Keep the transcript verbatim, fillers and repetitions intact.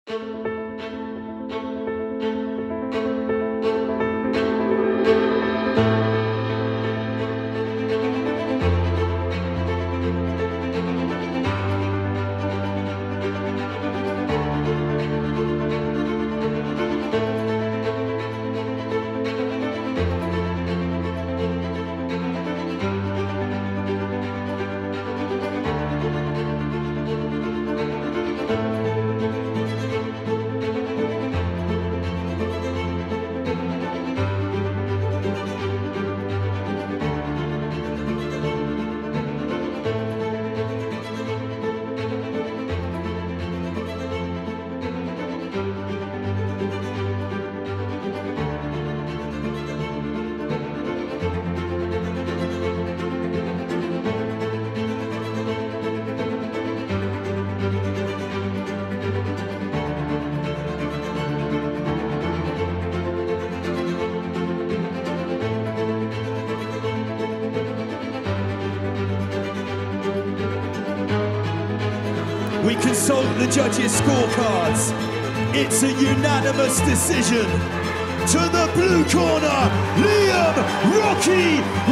We consult the judges' scorecards. It's a unanimous decision. To the blue corner, Liam Rocky